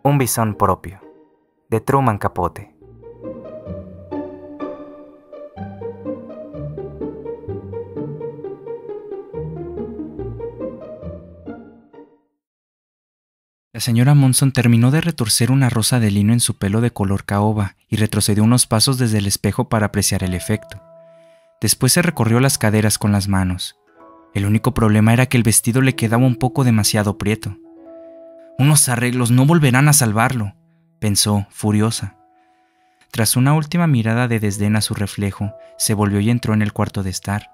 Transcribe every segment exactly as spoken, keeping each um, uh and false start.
Un bisón propio, de Truman Capote. La señora Monson terminó de retorcer una rosa de lino en su pelo de color caoba y retrocedió unos pasos desde el espejo para apreciar el efecto. Después se recorrió las caderas con las manos. El único problema era que el vestido le quedaba un poco demasiado prieto. «Unos arreglos no volverán a salvarlo», pensó, furiosa. Tras una última mirada de desdén a su reflejo, se volvió y entró en el cuarto de estar.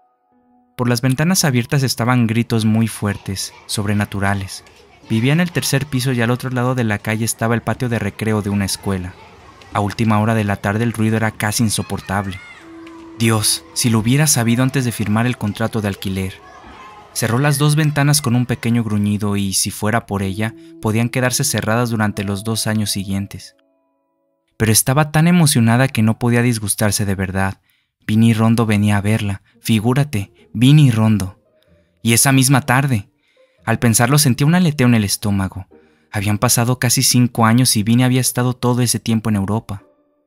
Por las ventanas abiertas estaban gritos muy fuertes, sobrenaturales. Vivía en el tercer piso y al otro lado de la calle estaba el patio de recreo de una escuela. A última hora de la tarde el ruido era casi insoportable. Dios, si lo hubiera sabido antes de firmar el contrato de alquiler. Cerró las dos ventanas con un pequeño gruñido y, si fuera por ella, podían quedarse cerradas durante los dos años siguientes. Pero estaba tan emocionada que no podía disgustarse de verdad. Vinnie Rondo venía a verla, figúrate, Vinnie Rondo. Y esa misma tarde. Al pensarlo sentía un aleteo en el estómago. Habían pasado casi cinco años y Vinnie había estado todo ese tiempo en Europa.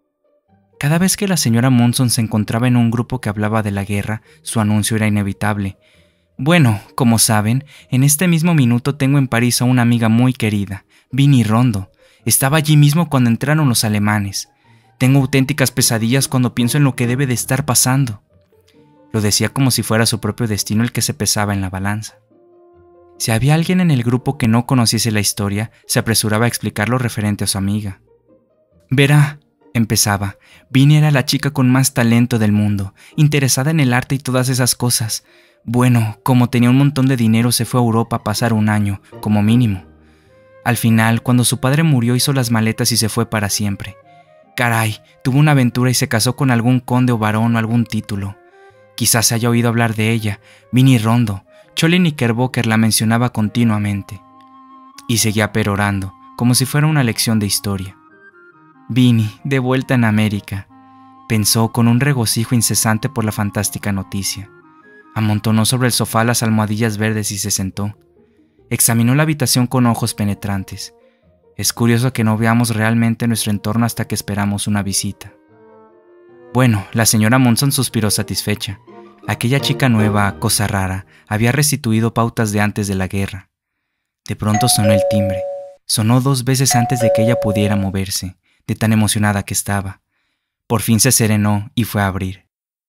Cada vez que la señora Monson se encontraba en un grupo que hablaba de la guerra, su anuncio era inevitable. Bueno, como saben, en este mismo minuto tengo en París a una amiga muy querida, Vinnie Rondo. Estaba allí mismo cuando entraron los alemanes. Tengo auténticas pesadillas cuando pienso en lo que debe de estar pasando. Lo decía como si fuera su propio destino el que se pesaba en la balanza. Si había alguien en el grupo que no conociese la historia, se apresuraba a explicar lo referente a su amiga. «Verá», empezaba, «Vinnie era la chica con más talento del mundo, interesada en el arte y todas esas cosas. Bueno, como tenía un montón de dinero, se fue a Europa a pasar un año, como mínimo. Al final, cuando su padre murió, hizo las maletas y se fue para siempre. Caray, tuvo una aventura y se casó con algún conde o barón o algún título. Quizás se haya oído hablar de ella, Vinnie Rondo. Choly Knickerbocker la mencionaba continuamente». Y seguía perorando, como si fuera una lección de historia. Vinnie, de vuelta en América, pensó con un regocijo incesante por la fantástica noticia. Amontonó sobre el sofá las almohadillas verdes y se sentó. Examinó la habitación con ojos penetrantes. Es curioso que no veamos realmente nuestro entorno hasta que esperamos una visita. Bueno, la señora Monson suspiró satisfecha. Aquella chica nueva, cosa rara, había restituido pautas de antes de la guerra. De pronto sonó el timbre. Sonó dos veces antes de que ella pudiera moverse, de tan emocionada que estaba. Por fin se serenó y fue a abrir.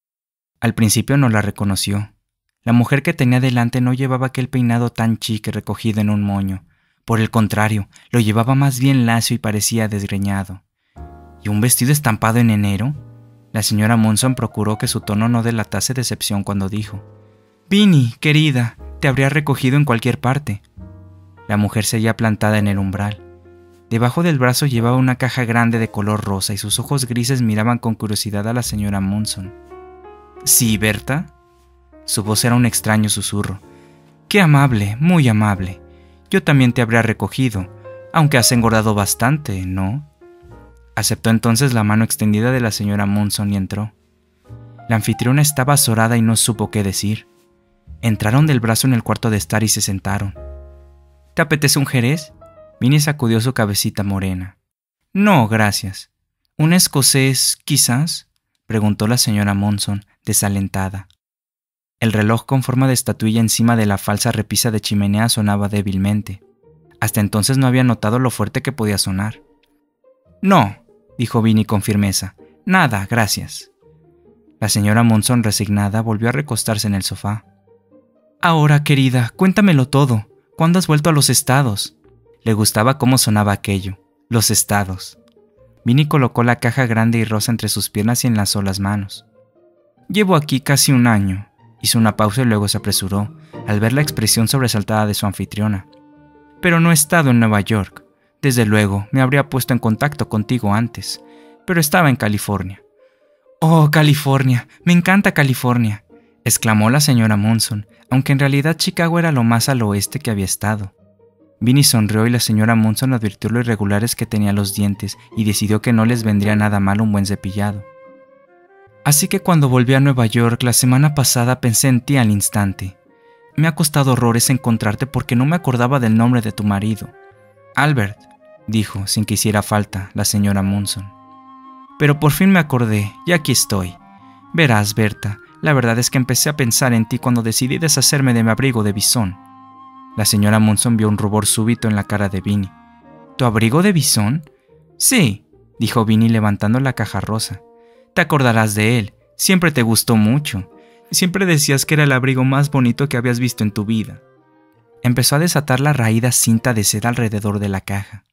Al principio no la reconoció. La mujer que tenía delante no llevaba aquel peinado tan chic recogido en un moño. Por el contrario, lo llevaba más bien lacio y parecía desgreñado. ¿Y un vestido estampado en enero? La señora Monson procuró que su tono no delatase decepción cuando dijo: «Vinnie, querida, te habría recogido en cualquier parte». La mujer seguía plantada en el umbral. Debajo del brazo llevaba una caja grande de color rosa y sus ojos grises miraban con curiosidad a la señora Monson. «¿Sí, Berta?» Su voz era un extraño susurro. «Qué amable, muy amable. Yo también te habría recogido, aunque has engordado bastante, ¿no?» Aceptó entonces la mano extendida de la señora Monson y entró. La anfitriona estaba azorada y no supo qué decir. Entraron del brazo en el cuarto de estar y se sentaron. «¿Te apetece un jerez?» Vinnie sacudió su cabecita morena. «No, gracias». «¿Un escocés, quizás?» preguntó la señora Monson, desalentada. El reloj con forma de estatuilla encima de la falsa repisa de chimenea sonaba débilmente. Hasta entonces no había notado lo fuerte que podía sonar. «No», dijo Vinnie con firmeza. «Nada, gracias». La señora Monson, resignada, volvió a recostarse en el sofá. «Ahora, querida, cuéntamelo todo. ¿Cuándo has vuelto a los Estados?» Le gustaba cómo sonaba aquello. Los Estados. Vinnie colocó la caja grande y rosa entre sus piernas y enlazó las manos. «Llevo aquí casi un año». Hizo una pausa y luego se apresuró, al ver la expresión sobresaltada de su anfitriona. «Pero no he estado en Nueva York. Desde luego, me habría puesto en contacto contigo antes, pero estaba en California». «Oh, California, me encanta California», exclamó la señora Monson, aunque en realidad Chicago era lo más al oeste que había estado. Vinnie sonrió y la señora Monson advirtió lo irregulares que tenía los dientes y decidió que no les vendría nada mal un buen cepillado. «Así que cuando volví a Nueva York la semana pasada pensé en ti al instante. Me ha costado horrores encontrarte porque no me acordaba del nombre de tu marido. Albert, dijo, sin que hiciera falta, la señora Munson. Pero por fin me acordé, y aquí estoy. Verás, Berta, la verdad es que empecé a pensar en ti cuando decidí deshacerme de mi abrigo de bisón. La señora Munson vio un rubor súbito en la cara de Vinny. ¿Tu abrigo de bisón? Sí, dijo Vinny levantando la caja rosa. Te acordarás de él, siempre te gustó mucho. Siempre decías que era el abrigo más bonito que habías visto en tu vida. Empezó a desatar la raída cinta de seda alrededor de la caja.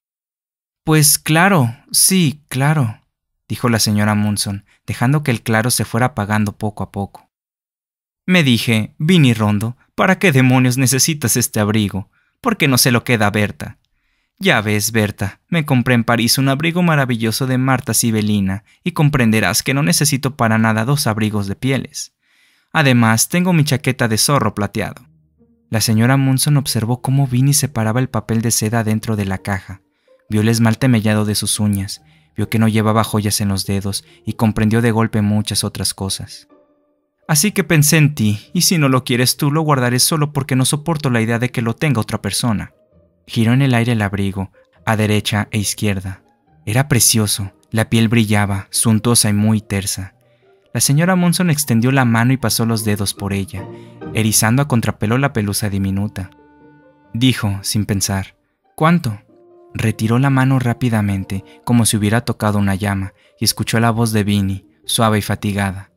Pues claro, sí, claro, dijo la señora Munson, dejando que el claro se fuera apagando poco a poco. Me dije, Vinny Rondo, ¿para qué demonios necesitas este abrigo? ¿Por qué no se lo queda a Berta? Ya ves, Berta, me compré en París un abrigo maravilloso de Marta Sibelina y comprenderás que no necesito para nada dos abrigos de pieles. Además, tengo mi chaqueta de zorro plateado. La señora Munson observó cómo Vinny separaba el papel de seda dentro de la caja. Vio el esmalte mellado de sus uñas, vio que no llevaba joyas en los dedos y comprendió de golpe muchas otras cosas. Así que pensé en ti, y si no lo quieres tú, lo guardaré solo porque no soporto la idea de que lo tenga otra persona. Giró en el aire el abrigo, a derecha e izquierda. Era precioso, la piel brillaba, suntuosa y muy tersa. La señora Munson extendió la mano y pasó los dedos por ella, erizando a contrapelo la pelusa diminuta. Dijo, sin pensar, ¿cuánto? Retiró la mano rápidamente, como si hubiera tocado una llama, y escuchó la voz de Vinny, suave y fatigada.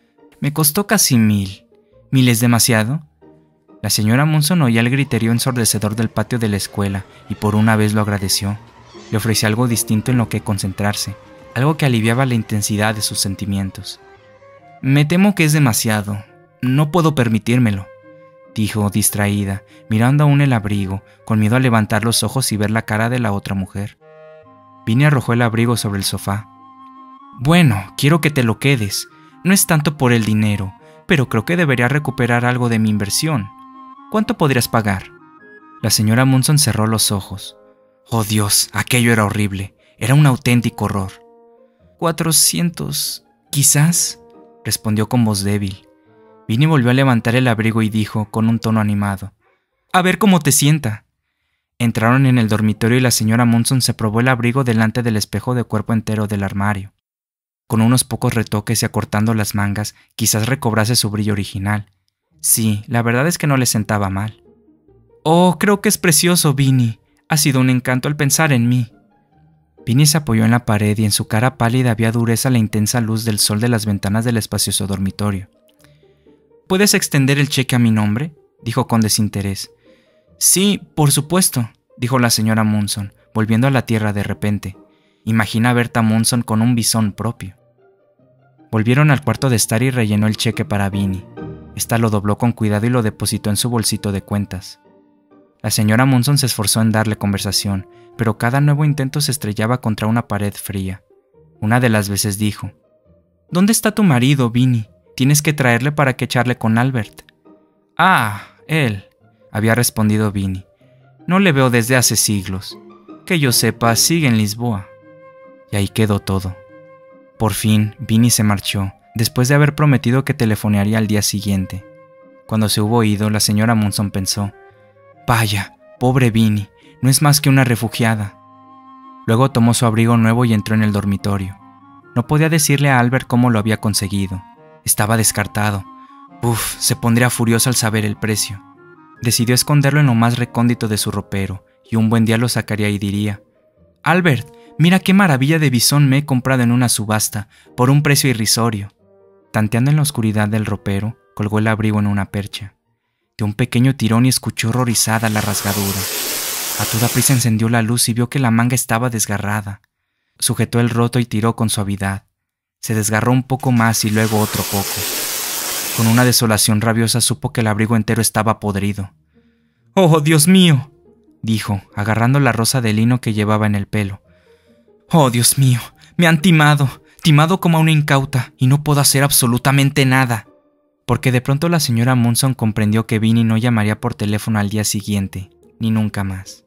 Me costó casi mil. ¿Mil es demasiado? La señora Munson oía el griterío ensordecedor del patio de la escuela y por una vez lo agradeció. Le ofreció algo distinto en lo que concentrarse, algo que aliviaba la intensidad de sus sentimientos. Me temo que es demasiado. No puedo permitírmelo, dijo, distraída, mirando aún el abrigo, con miedo a levantar los ojos y ver la cara de la otra mujer. Vinny arrojó el abrigo sobre el sofá. Bueno, quiero que te lo quedes. No es tanto por el dinero, pero creo que debería recuperar algo de mi inversión. ¿Cuánto podrías pagar? La señora Munson cerró los ojos. Oh Dios, aquello era horrible. Era un auténtico horror. Cuatrocientos, quizás, respondió con voz débil. Vinny volvió a levantar el abrigo y dijo, con un tono animado, a ver cómo te sienta. Entraron en el dormitorio y la señora Munson se probó el abrigo delante del espejo de cuerpo entero del armario. Con unos pocos retoques y acortando las mangas, quizás recobrase su brillo original. Sí, la verdad es que no le sentaba mal. Oh, creo que es precioso, Vinny. Ha sido un encanto al pensar en mí. Vinny se apoyó en la pared y en su cara pálida había dureza la intensa luz del sol de las ventanas del espacioso dormitorio. ¿Puedes extender el cheque a mi nombre?, dijo con desinterés. Sí, por supuesto, dijo la señora Munson, volviendo a la tierra de repente. Imagina a Berta Munson con un bisón propio. Volvieron al cuarto de estar y rellenó el cheque para Vinny. Esta lo dobló con cuidado y lo depositó en su bolsito de cuentas. La señora Munson se esforzó en darle conversación, pero cada nuevo intento se estrellaba contra una pared fría. Una de las veces dijo, ¿Dónde está tu marido, Vinny? Tienes que traerle para que charle con Albert. Ah, él, había respondido Vinny. No le veo desde hace siglos. Que yo sepa, sigue en Lisboa. Y ahí quedó todo. Por fin, Vinny se marchó, después de haber prometido que telefonearía al día siguiente. Cuando se hubo ido, la señora Munson pensó, vaya, pobre Vinny, no es más que una refugiada. Luego tomó su abrigo nuevo y entró en el dormitorio. No podía decirle a Albert cómo lo había conseguido. Estaba descartado. Uf, se pondría furioso al saber el precio. Decidió esconderlo en lo más recóndito de su ropero, y un buen día lo sacaría y diría, Albert, mira qué maravilla de bisón me he comprado en una subasta, por un precio irrisorio. Tanteando en la oscuridad del ropero, colgó el abrigo en una percha. De un pequeño tirón y escuchó horrorizada la rasgadura. A toda prisa encendió la luz y vio que la manga estaba desgarrada. Sujetó el roto y tiró con suavidad. Se desgarró un poco más y luego otro poco. Con una desolación rabiosa supo que el abrigo entero estaba podrido. ¡Oh, Dios mío!, dijo, agarrando la rosa de lino que llevaba en el pelo. ¡Oh, Dios mío! Me han timado, timado como a una incauta, y no puedo hacer absolutamente nada. Porque de pronto la señora Munson comprendió que Vinny no llamaría por teléfono al día siguiente, ni nunca más.